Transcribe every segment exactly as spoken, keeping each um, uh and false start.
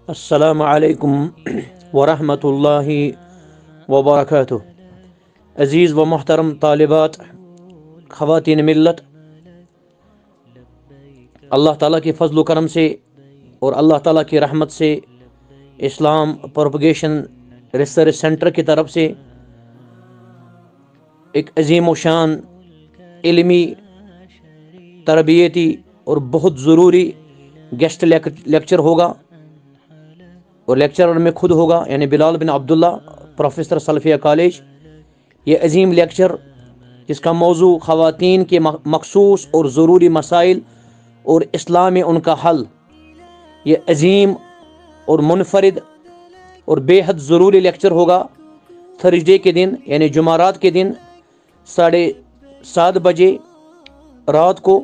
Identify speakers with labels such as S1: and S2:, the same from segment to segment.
S1: السلام علیکم ورحمۃ اللہ وبرکاتہ۔ عزیز و محترم طالبات، خواتین ملت، اللہ تعالیٰ کے فضل و کرم سے اور اللہ تعالیٰ کی رحمت سے اسلام پروپگیشن ریسرچ سینٹر کی طرف سے ایک عظیم و شان علمی، تربیتی اور بہت ضروری گیسٹ لیکچر ہوگا، اور لیکچرر میں خود ہوگا، یعنی بلال بن عبداللہ، پروفیسر سلفیہ کالج۔ یہ عظیم لیکچر جس کا موضوع خواتین کے مخصوص اور ضروری مسائل اور اسلام میں ان کا حل، یہ عظیم اور منفرد اور بے حد ضروری لیکچر ہوگا تھرسڈے کے دن، یعنی جمعرات کے دن ساڑھے سات بجے رات کو،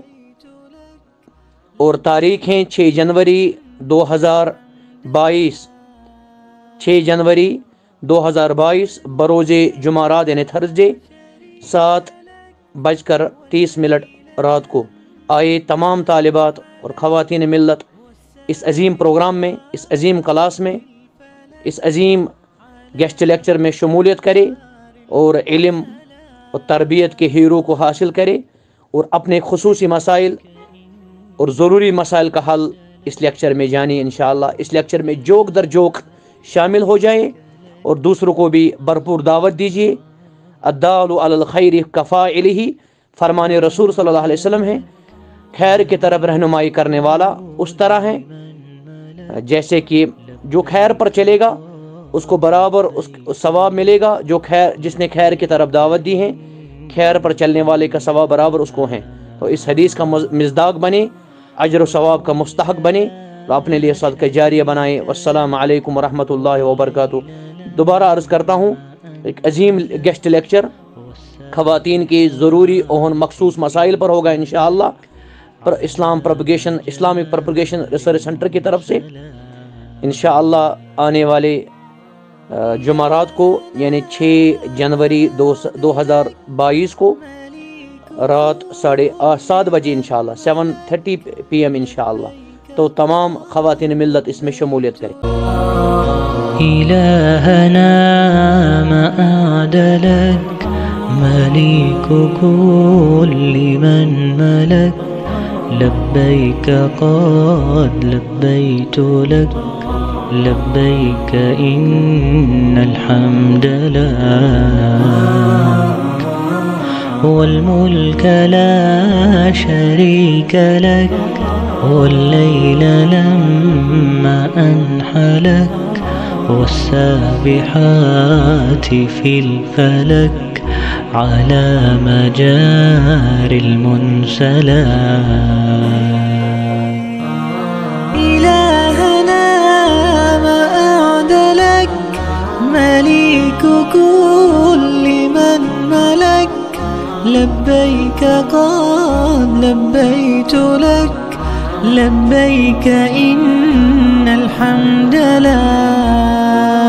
S1: اور تاریخ ہیں چھ جنوری دو ہزار بائیس چھ جنوری دو ہزار بائیس بروز جمعرات یعنی تھرسڈے سات بج کر تیس منٹ رات کو۔ آئے تمام طالبات اور خواتین ملت اس عظیم پروگرام میں، اس عظیم کلاس میں، اس عظیم گیسٹ لیکچر میں شمولیت کرے اور علم اور تربیت کے ہیرو کو حاصل کرے، اور اپنے خصوصی مسائل اور ضروری مسائل کا حل اس لیکچر میں جانی انشاءاللہ۔ اس لیکچر میں جوک در جوک شامل ہو جائیں اور دوسروں کو بھی بھرپور دعوت دیجیے۔ الدال علی الخیر کفاعلہ، فرمان رسول صلی اللہ علیہ وسلم ہے، خیر کی طرف رہنمائی کرنے والا اس طرح ہے جیسے کہ جو خیر پر چلے گا اس کو برابر اس ثواب ملے گا، جو خیر جس نے خیر کی طرف دعوت دی ہے، خیر پر چلنے والے کا ثواب برابر اس کو ہے۔ تو اس حدیث کا مصداق بنے، اجر و ثواب کا مستحق بنے، تو اپنے لیے صدقہ جاریہ بنائیں۔ والسلام علیکم ورحمۃ اللہ وبرکاتہ۔ دوبارہ عرض کرتا ہوں، ایک عظیم گیسٹ لیکچر خواتین کی ضروری اور مخصوص مسائل پر ہوگا انشاءاللہ، پر Islam propagation Islamic propagation research centre کی طرف سے انشاءاللہ آنے والے جمعرات کو، یعنی چھ جنوری دو ہزار بائیس کو رات ساڑھے سات بجے انشاءاللہ، سیون تھرٹی پی ایم انشاءاللہ۔ تو تمام خواتین ملت اس میں شمولیت کریں۔
S2: إلهنا ما أعدلك مليك كل من ملك لبيك قد لبيت لك لبيك إن الحمد لك والملك لا شريك لك والليل لما أنحلك والسابحات في الفلك على مجاري المنسلات إلهنا ما أعدلك مليك كل من ملك لبيك قد لبيت لك لبيك إن الحمد لك